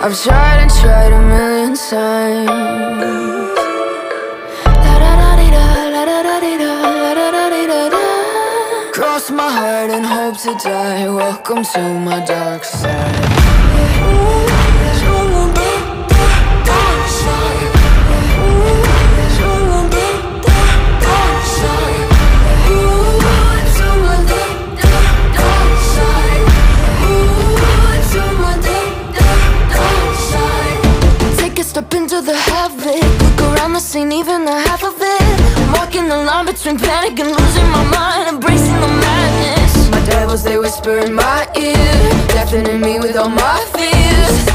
I've tried and tried a million times. Cross my heart and hope to die. Welcome to my dark side. Step into the havoc, look around the scene, even the half of it. I'm walking the line between panic and losing my mind, embracing the madness. My devils, they whisper in my ear, deafening me with all my fears.